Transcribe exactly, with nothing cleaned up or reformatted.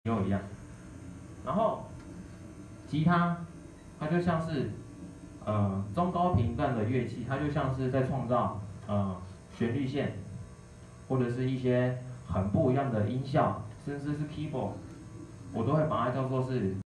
又一样。然后吉他，它就像是呃中高频段的乐器，它就像是在创造呃旋律线，或者是一些很不一样的音效，甚至是 keyboard，我都会把它叫做是